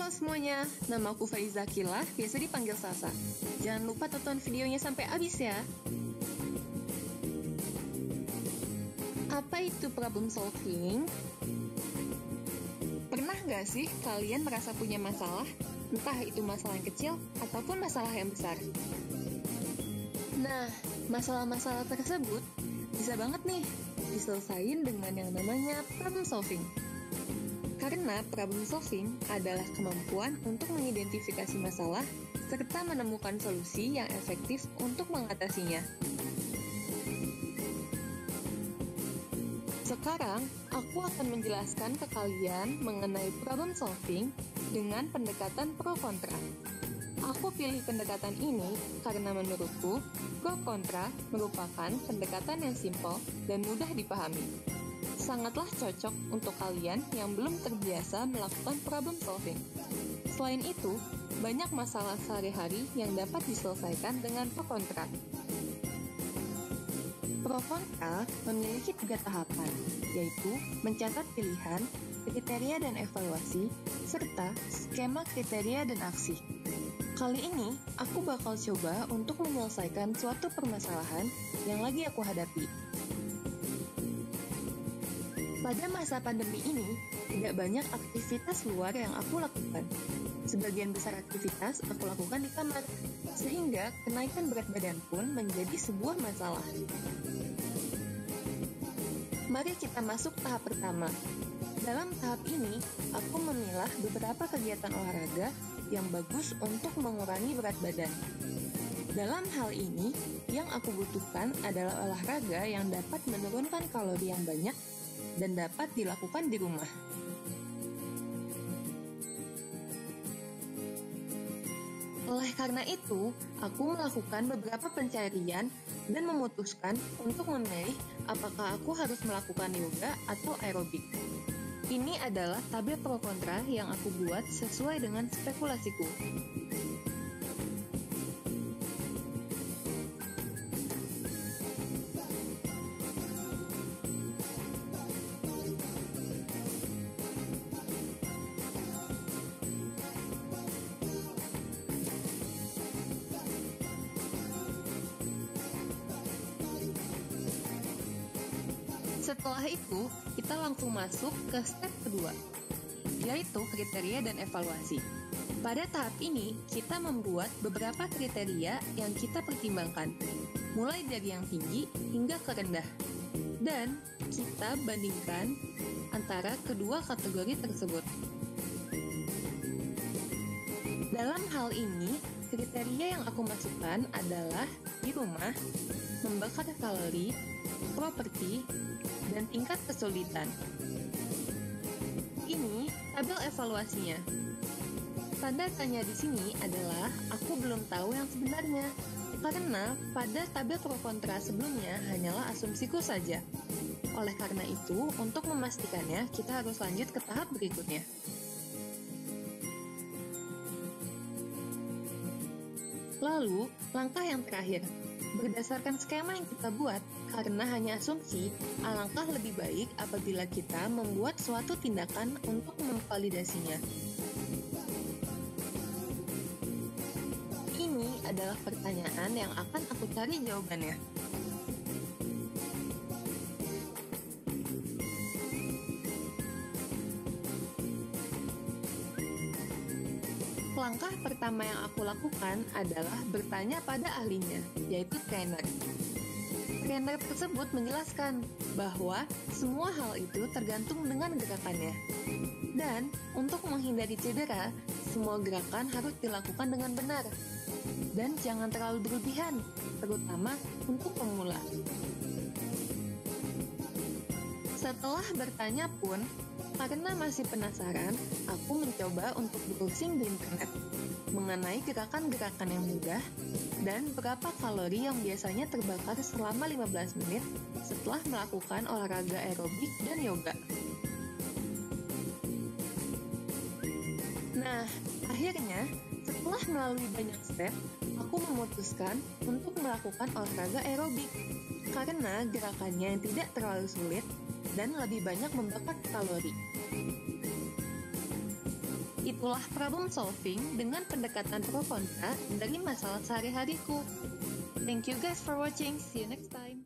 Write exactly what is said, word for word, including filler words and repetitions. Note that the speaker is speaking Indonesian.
Halo semuanya, nama aku Faiza Kila, biasa dipanggil Sasa. Jangan lupa tonton videonya sampai habis ya. Apa itu problem solving? Pernah nggak sih kalian merasa punya masalah? Entah itu masalah yang kecil ataupun masalah yang besar. Nah, masalah-masalah tersebut bisa banget nih diselesain dengan yang namanya problem solving. Karena problem solving adalah kemampuan untuk mengidentifikasi masalah serta menemukan solusi yang efektif untuk mengatasinya. Sekarang, aku akan menjelaskan ke kalian mengenai problem solving dengan pendekatan pro kontra. Aku pilih pendekatan ini karena menurutku, pro kontra merupakan pendekatan yang simpel dan mudah dipahami. Sangatlah cocok untuk kalian yang belum terbiasa melakukan problem solving. Selain itu, banyak masalah sehari-hari yang dapat diselesaikan dengan pro kontra. Pro kontra memiliki tiga tahapan, yaitu mencatat pilihan, kriteria dan evaluasi, serta skema kriteria dan aksi. Kali ini, aku bakal coba untuk menyelesaikan suatu permasalahan yang lagi aku hadapi. Pada masa pandemi ini, tidak banyak aktivitas luar yang aku lakukan. Sebagian besar aktivitas aku lakukan di kamar, sehingga kenaikan berat badan pun menjadi sebuah masalah. Mari kita masuk tahap pertama. Dalam tahap ini, aku memilah beberapa kegiatan olahraga yang bagus untuk mengurangi berat badan. Dalam hal ini, yang aku butuhkan adalah olahraga yang dapat menurunkan kalori yang banyak dan dapat dilakukan di rumah. Oleh karena itu, aku melakukan beberapa pencarian dan memutuskan untuk memilih apakah aku harus melakukan yoga atau aerobik. Ini adalah tabel pro kontra yang aku buat sesuai dengan spekulasiku. Setelah itu, kita langsung masuk ke step kedua, yaitu kriteria dan evaluasi. Pada tahap ini, kita membuat beberapa kriteria yang kita pertimbangkan, mulai dari yang tinggi hingga ke rendah. Dan kita bandingkan antara kedua kategori tersebut. Dalam hal ini, kriteria yang aku masukkan adalah di rumah, membakar kalori, properti, dan tingkat kesulitan. Ini tabel evaluasinya. Tanda tanya di sini adalah aku belum tahu yang sebenarnya, karena pada tabel pro kontra sebelumnya hanyalah asumsiku saja. Oleh karena itu, untuk memastikannya, kita harus lanjut ke tahap berikutnya. Lalu, langkah yang terakhir. Berdasarkan skema yang kita buat, karena hanya asumsi, alangkah lebih baik apabila kita membuat suatu tindakan untuk memvalidasinya. Ini adalah pertanyaan yang akan aku cari jawabannya. Langkah pertama yang aku lakukan adalah bertanya pada ahlinya, yaitu trainer. Trainer tersebut menjelaskan bahwa semua hal itu tergantung dengan gerakannya. Dan untuk menghindari cedera, semua gerakan harus dilakukan dengan benar. Dan jangan terlalu berlebihan, terutama untuk pemula. Setelah bertanya pun, karena masih penasaran, aku mencoba untuk browsing di internet mengenai gerakan-gerakan yang mudah dan berapa kalori yang biasanya terbakar selama lima belas menit setelah melakukan olahraga aerobik dan yoga. Nah, akhirnya setelah melalui banyak step, aku memutuskan untuk melakukan olahraga aerobik karena gerakannya yang tidak terlalu sulit dan lebih banyak membakar kalori. Itulah problem solving dengan pendekatan pro kontra dari masalah sehari-hariku. Thank you guys for watching. See you next time.